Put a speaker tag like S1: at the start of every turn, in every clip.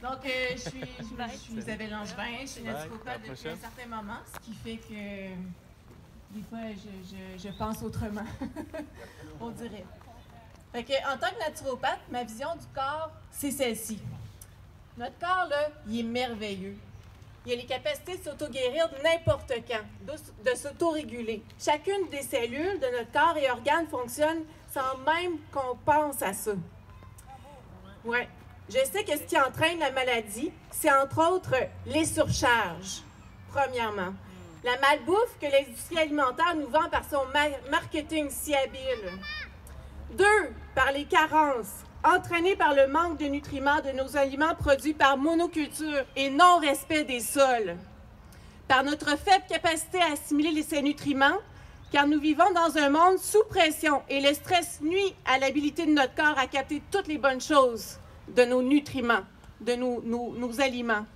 S1: Donc, je suis Isabelle Langevin, je suis naturopathe depuis un certain moment, ce qui fait que des fois, je pense autrement, on dirait. Fait que, en tant que naturopathe, ma vision du corps, c'est celle-ci. Notre corps, là, il est merveilleux. Il a les capacités de s'auto-guérir n'importe quand, de s'auto-réguler. Chacune des cellules de notre corps et organes fonctionne sans même qu'on pense à ça. Ouais. Je sais que ce qui entraîne la maladie, c'est entre autres les surcharges, premièrement. La malbouffe que l'industrie alimentaire nous vend par son marketing si habile. 2, par les carences, entraînées par le manque de nutriments de nos aliments produits par monoculture et non-respect des sols. Par notre faible capacité à assimiler ces nutriments, car nous vivons dans un monde sous pression et le stress nuit à l'habilité de notre corps à capter toutes les bonnes choses de nos nutriments, de nos aliments.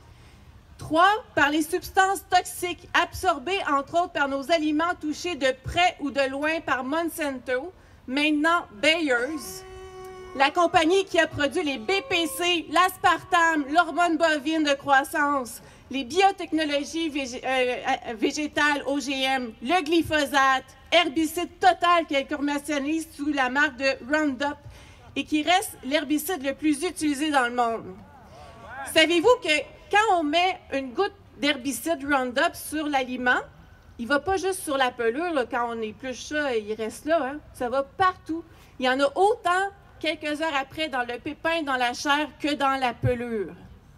S1: 3, par les substances toxiques absorbées, entre autres, par nos aliments touchés de près ou de loin par Monsanto, maintenant Bayers, la compagnie qui a produit les BPC, l'aspartame, l'hormone bovine de croissance, les biotechnologies végétales OGM, le glyphosate, herbicide total qu'elle commercialise sous la marque de Roundup et qui reste l'herbicide le plus utilisé dans le monde. Savez-vous que quand on met une goutte d'herbicide Roundup sur l'aliment, il ne va pas juste sur la pelure, là, quand on épluche ça, il reste là, hein? Ça va partout. Il y en a autant quelques heures après dans le pépin, dans la chair, que dans la pelure.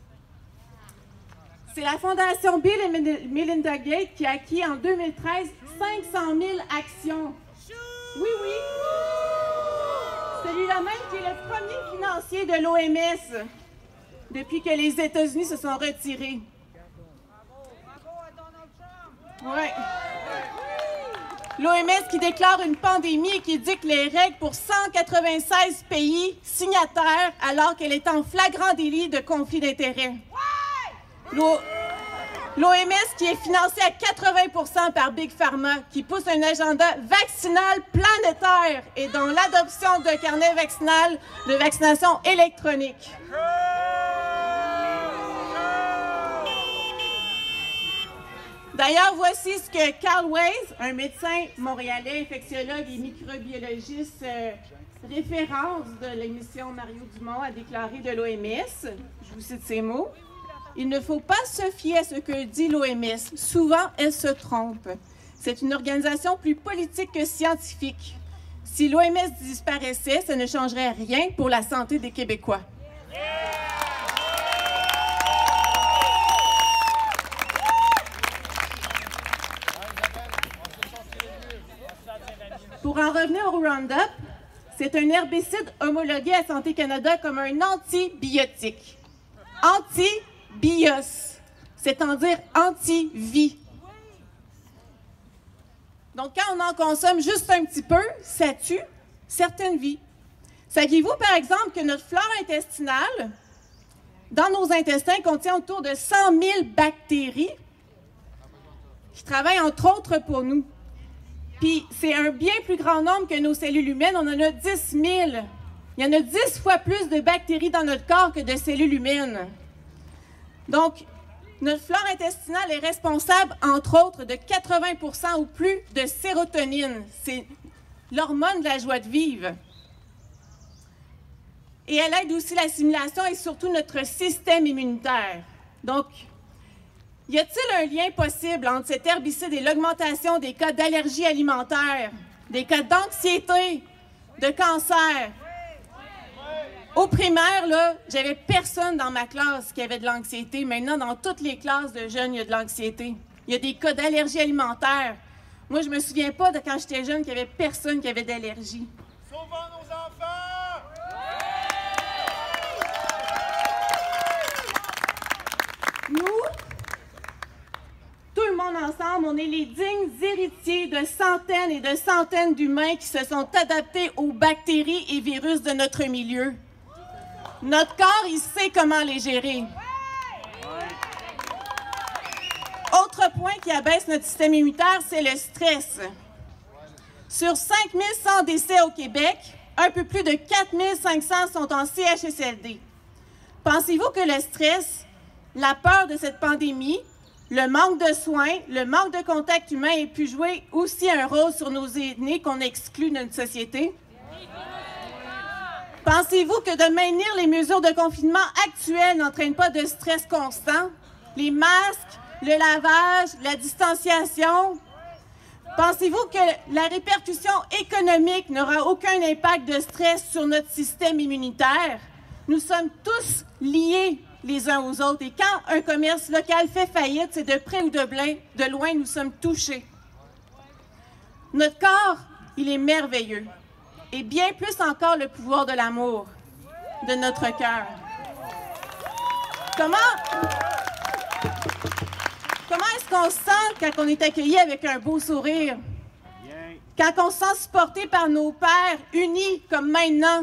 S1: C'est la Fondation Bill et Melinda Gates qui a acquis en 2013 500 000 actions. Oui, oui. Celui-là même qui est le premier financier de l'OMS depuis que les États-Unis se sont retirés. Ouais. L'OMS qui déclare une pandémie et qui dicte les règles pour 196 pays signataires alors qu'elle est en flagrant délit de conflit d'intérêts. L'OMS qui est financée à 80% par Big Pharma, qui pousse un agenda vaccinal planétaire et dont l'adoption d'un carnet vaccinal de vaccination électronique. D'ailleurs, voici ce que Carl Weiss, un médecin montréalais, infectiologue et microbiologiste, référence de l'émission Mario Dumont, a déclaré de l'OMS. Je vous cite ces mots. « Il ne faut pas se fier à ce que dit l'OMS. Souvent, elle se trompe. C'est une organisation plus politique que scientifique. Si l'OMS disparaissait, ça ne changerait rien pour la santé des Québécois. » Pour en revenir au Roundup, c'est un herbicide homologué à Santé Canada comme un antibiotique. Anti-bios, c'est-à-dire anti-vie. Donc, quand on en consomme juste un petit peu, ça tue certaines vies. Saviez-vous, par exemple, que notre flore intestinale, dans nos intestins, contient autour de 100 000 bactéries qui travaillent, entre autres, pour nous? Puis, c'est un bien plus grand nombre que nos cellules humaines. On en a 10 000. Il y en a 10 fois plus de bactéries dans notre corps que de cellules humaines. Donc, notre flore intestinale est responsable, entre autres, de 80% ou plus de sérotonine. C'est l'hormone de la joie de vivre. Et elle aide aussi l'assimilation et surtout notre système immunitaire. Donc, y a-t-il un lien possible entre cet herbicide et l'augmentation des cas d'allergie alimentaire, des cas d'anxiété, de cancer? Au primaire, là, j'avais personne dans ma classe qui avait de l'anxiété. Maintenant, dans toutes les classes de jeunes, il y a de l'anxiété. Il y a des cas d'allergie alimentaire. Moi, je me souviens pas de quand j'étais jeune qu'il y avait personne qui avait d'allergie.
S2: Sauvons nos enfants!
S1: Nous, tout le monde ensemble, on est les dignes héritiers de centaines et de centaines d'humains qui se sont adaptés aux bactéries et virus de notre milieu. Notre corps, il sait comment les gérer. Autre point qui abaisse notre système immunitaire, c'est le stress. Sur 5100 décès au Québec, un peu plus de 4500 sont en CHSLD. Pensez-vous que le stress, la peur de cette pandémie, le manque de soins, le manque de contact humain ait pu jouer aussi un rôle sur nos aînés qu'on exclut de notre société? Pensez-vous que de maintenir les mesures de confinement actuelles n'entraîne pas de stress constant? Les masques, le lavage, la distanciation? Pensez-vous que la répercussion économique n'aura aucun impact de stress sur notre système immunitaire? Nous sommes tous liés les uns aux autres et quand un commerce local fait faillite, c'est de près ou de loin, nous sommes touchés. Notre corps, il est merveilleux et bien plus encore le pouvoir de l'amour de notre cœur. Comment est-ce qu'on se sent quand on est accueilli avec un beau sourire? Quand on se sent supporté par nos pères, unis comme maintenant?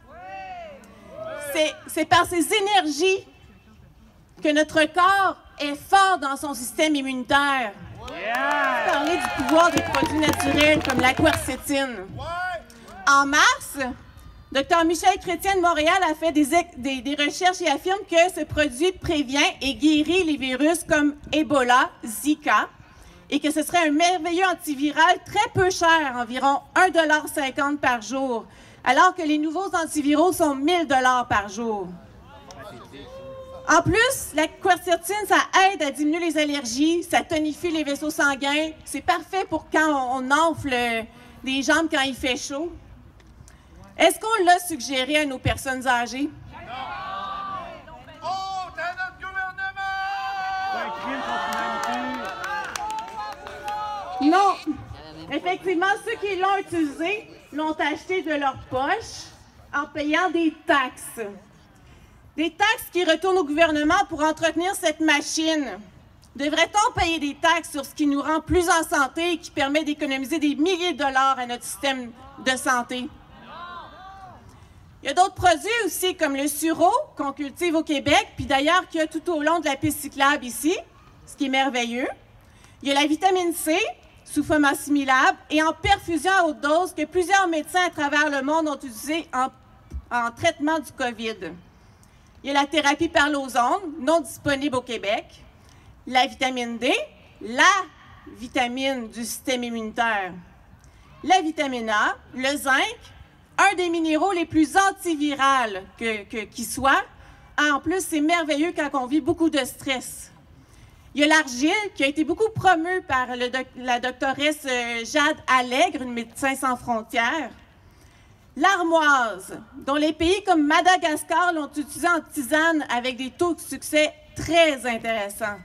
S1: C'est par ces énergies que notre corps est fort dans son système immunitaire. Parler du pouvoir des produits naturels comme la quercétine. En mars, Dr Michel Chrétien de Montréal a fait des recherches et affirme que ce produit prévient et guérit les virus comme Ebola, Zika, et que ce serait un merveilleux antiviral très peu cher, environ 1,50 $ par jour, alors que les nouveaux antiviraux sont 1 000 $ par jour. En plus, la quercétine, ça aide à diminuer les allergies, ça tonifie les vaisseaux sanguins. C'est parfait pour quand on enfle les jambes quand il fait chaud. Est-ce qu'on l'a suggéré à nos personnes âgées?
S2: Non! Oh, c'est notre gouvernement! C'est un crime contre l'humanité!
S1: Non! Effectivement, ceux qui l'ont utilisé l'ont acheté de leur poche en payant des taxes. Des taxes qui retournent au gouvernement pour entretenir cette machine. Devrait-on payer des taxes sur ce qui nous rend plus en santé et qui permet d'économiser des milliers de dollars à notre système de santé? Il y a d'autres produits aussi, comme le sureau, qu'on cultive au Québec, puis d'ailleurs qu'il y a tout au long de la piste cyclable ici, ce qui est merveilleux. Il y a la vitamine C, sous forme assimilable, et en perfusion à haute dose, que plusieurs médecins à travers le monde ont utilisé en traitement du COVID. Il y a la thérapie par l'ozone, non disponible au Québec. La vitamine D, la vitamine du système immunitaire. La vitamine A, le zinc, un des minéraux les plus antivirales qui soit. En plus, c'est merveilleux quand on vit beaucoup de stress. Il y a l'argile qui a été beaucoup promue par la doctoresse Jade Allègre, une médecin sans frontières. L'armoise, dont les pays comme Madagascar l'ont utilisée en tisane avec des taux de succès très intéressants.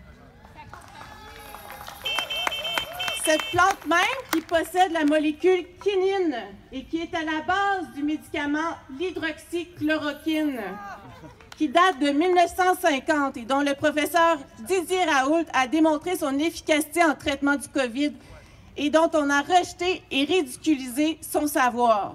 S1: Cette plante même, qui possède la molécule quinine et qui est à la base du médicament l'hydroxychloroquine, qui date de 1950 et dont le professeur Didier Raoult a démontré son efficacité en traitement du COVID et dont on a rejeté et ridiculisé son savoir.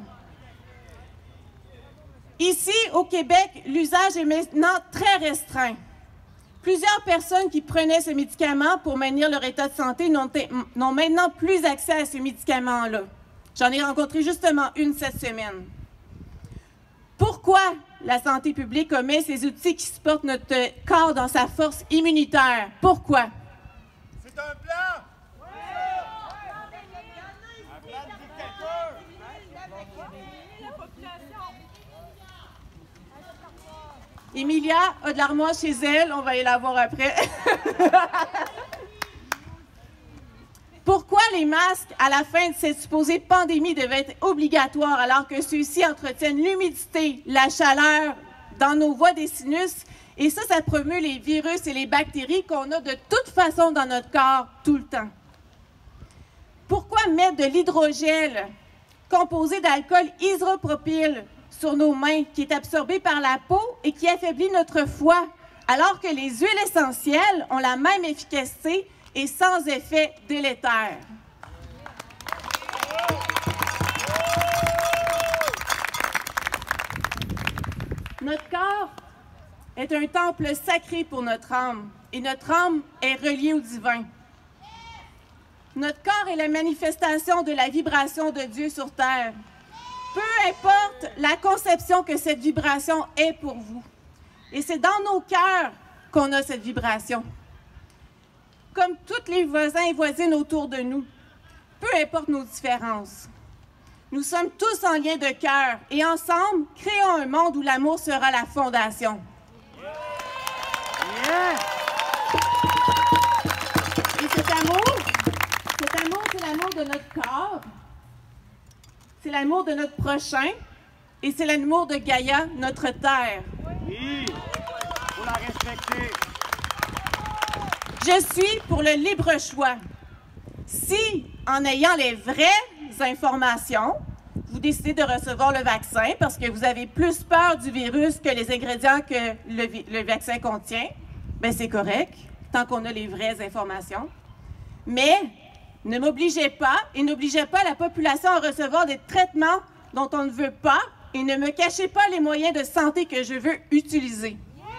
S1: Ici, au Québec, l'usage est maintenant très restreint. Plusieurs personnes qui prenaient ce médicament pour maintenir leur état de santé n'ont maintenant plus accès à ce médicament-là. J'en ai rencontré justement une cette semaine. Pourquoi la santé publique omet ces outils qui supportent notre corps dans sa force immunitaire? Pourquoi?
S2: C'est un plan!
S1: Emilia a de l'armoire chez elle, on va aller la voir après. Pourquoi les masques, à la fin de cette supposée pandémie, devaient être obligatoires alors que ceux-ci entretiennent l'humidité, la chaleur dans nos voies des sinus? Et ça promeut les virus et les bactéries qu'on a de toute façon dans notre corps tout le temps. Pourquoi mettre de l'hydrogel composé d'alcool isopropyl sur nos mains, qui est absorbé par la peau et qui affaiblit notre foie, alors que les huiles essentielles ont la même efficacité et sans effet délétère? Notre corps est un temple sacré pour notre âme, et notre âme est reliée au divin. Notre corps est la manifestation de la vibration de Dieu sur terre. Peu importe la conception que cette vibration est pour vous. Et c'est dans nos cœurs qu'on a cette vibration. Comme tous les voisins et voisines autour de nous, peu importe nos différences, nous sommes tous en lien de cœur et ensemble, créons un monde où l'amour sera la fondation. Yeah. Et cet amour, c'est l'amour de notre corps, c'est l'amour de notre prochain et c'est l'amour de Gaïa, notre terre.
S2: Oui, faut la respecter.
S1: Je suis pour le libre choix. Si, en ayant les vraies informations, vous décidez de recevoir le vaccin parce que vous avez plus peur du virus que les ingrédients que le vaccin contient, bien c'est correct, tant qu'on a les vraies informations. Mais ne m'obligez pas et n'obligez pas la population à recevoir des traitements dont on ne veut pas et ne me cachez pas les moyens de santé que je veux utiliser.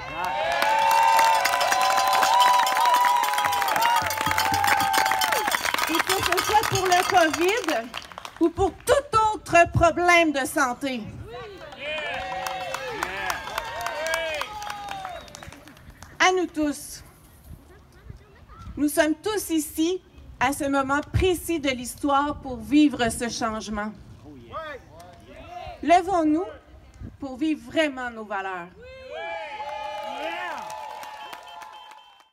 S1: Et que ce soit pour le COVID ou pour tout autre problème de santé. À nous tous. Nous sommes tous ici à ce moment précis de l'histoire pour vivre ce changement. Levons-nous pour vivre vraiment nos valeurs.